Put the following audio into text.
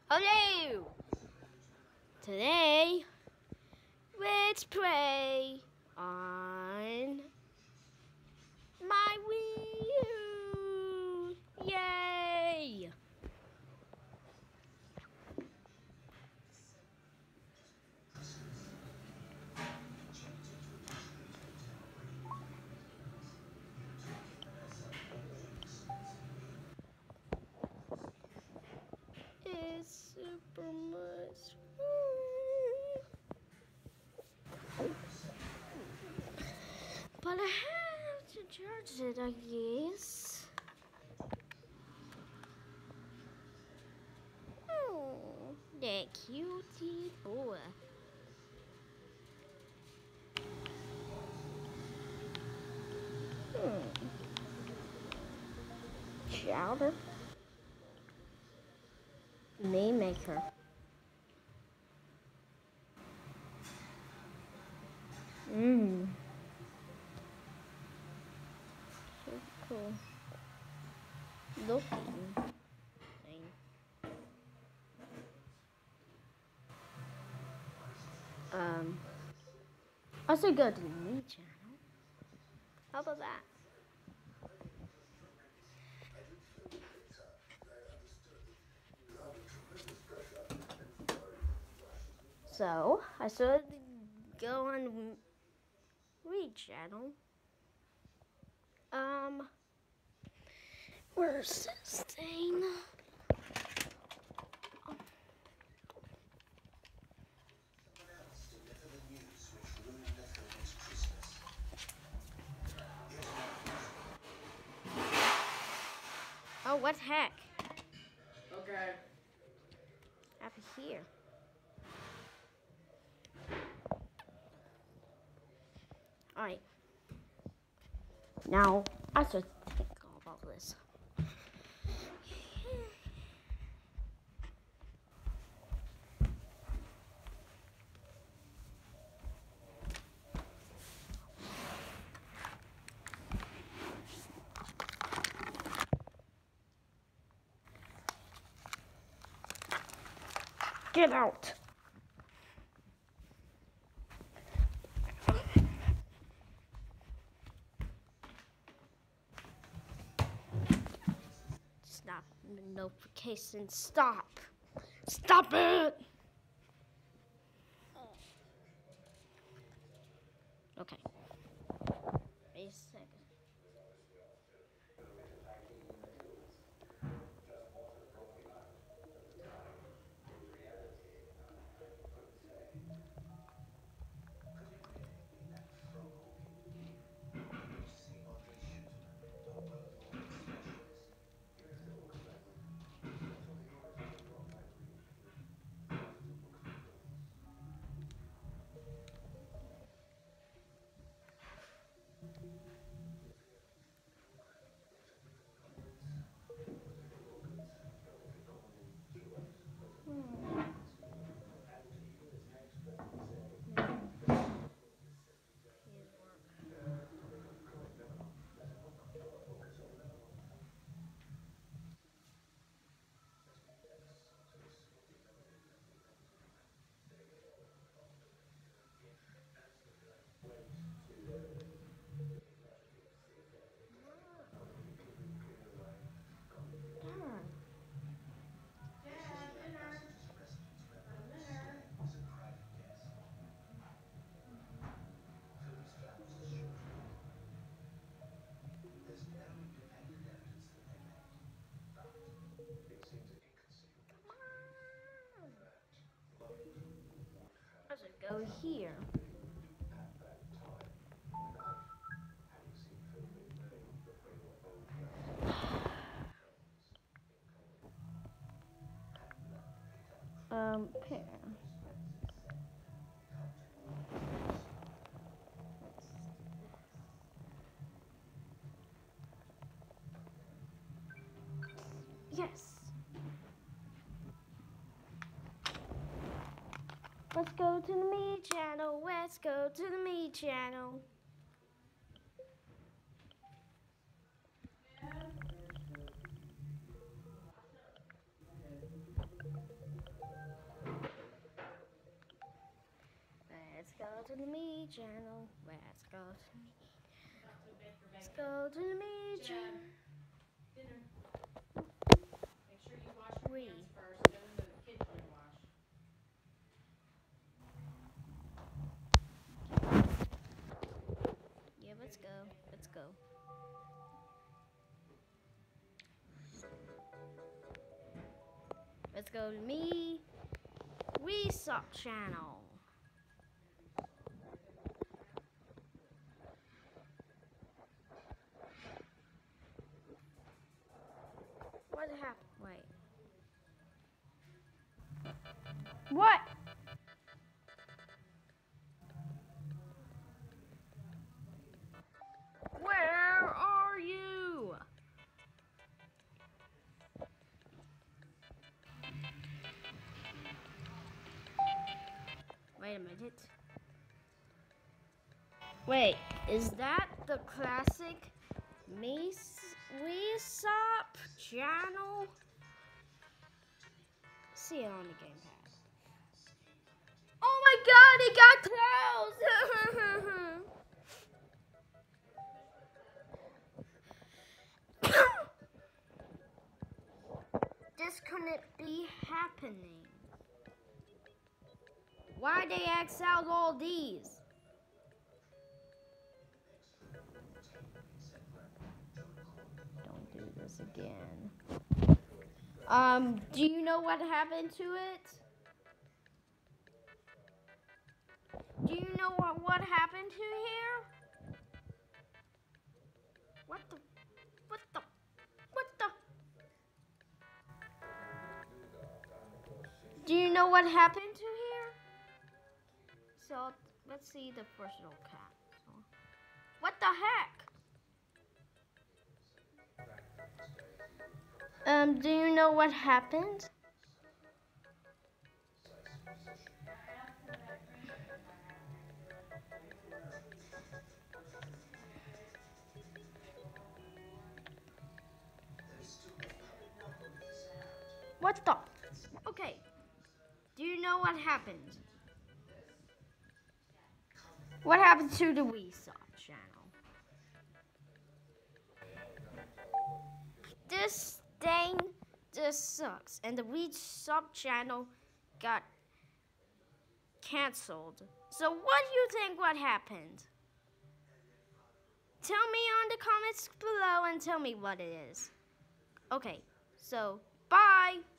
Hello! Today, let's play on my Wii U! Yay! It's super much fun. But I have to charge it, I guess. Oh, that cutie boy. Chowder. May maker. So cool. Looking thing. Also go to the new channel. How about that? So I should go on Read channel. Where's this thing? Oh, what heck? Okay. Up here. Alright. Now, I should think all about this. Get out! Stop notification. Stop! Stop it! Okay. Wait a second. I should go here. Pair. Yes. Let's go to the me channel. Let's go to the me channel. the me channel. Let's go to the me. Let's go to the me channel. Dinner. Make sure you wash your We. hands first, then the kids can wash. Yeah, let's go. Let's go. Let's go to me. We Sup channel. What happened? Wait. What? Where are you? Wait a minute. Wait, is that the classic We Sup channel? See it on the gamepad. Oh my god, it got closed! This couldn't be happening. Why'd they X out all these? Don't do this again. Do you know what happened to it? Do you know what happened to here? What the? Do you know what happened to here? So, let's see the first little cat. So, what the heck? Do you know what happened? What the? Okay. Do you know what happened? What happened to the We Sup channel? This thing just sucks, and the We Sup channel got canceled. So what do you think what happened? Tell me on the comments below and tell me what it is. Okay, so bye.